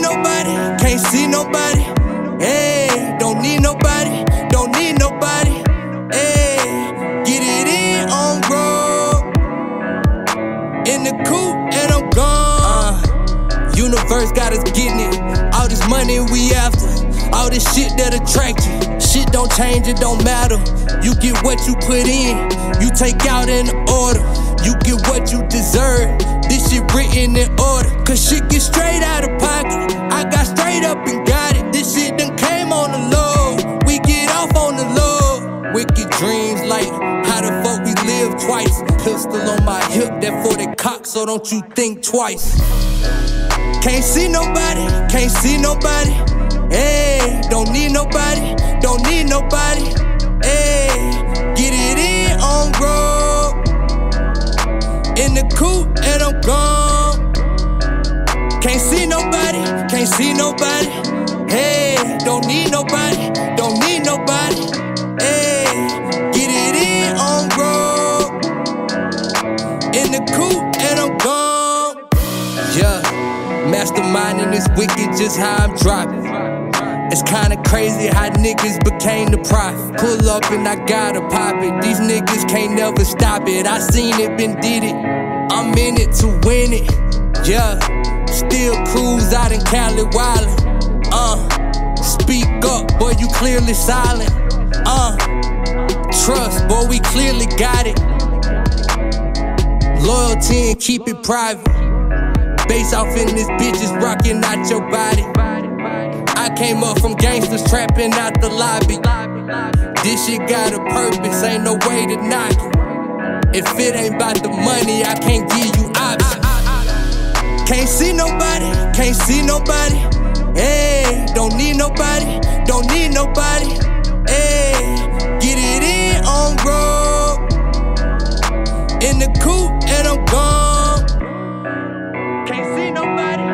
nobody, can't see nobody. Hey, don't need nobody, don't need nobody. Hey, get it in on road, in the coupe and I'm gone. Universe got us getting it. All this money we after, all this shit that attract you. Shit don't change, it don't matter. You get what you put in, you take out in order. You get what you deserve, this shit written in order. Cause shit get straight out of pocket, I got straight up and got it. This shit done came on the low, we get off on the low. Wicked dreams like how the fuck we live twice. Pistol on my hip, that 40 cock, so don't you think twice. Can't see nobody, can't see nobody. Hey, don't need nobody, don't need nobody. Hey, get it in on road, in the coupe and I'm gone. Can't see nobody, can't see nobody. Hey, don't need nobody, don't need nobody. Hey, get it in on road, in the coupe and I'm gone. Yeah, masterminding is wicked, just how I'm dropping. It's kinda crazy how niggas became the prophet. Pull up and I gotta pop it. These niggas can't never stop it. I seen it, been did it. I'm in it to win it. Yeah, still cruise out in Cali wildin'. Speak up, boy, you clearly silent. Trust, boy, we clearly got it. Loyalty and keep it private. Bass off in this bitch is rocking out your body. I came up from gangsters trapping out the lobby. This shit got a purpose, ain't no way to knock it. If it ain't about the money, I can't give you options. Can't see nobody, can't see nobody. Hey, don't need nobody, don't need nobody. Hey, get it in on road, in the coupe and I'm gone. Can't see nobody.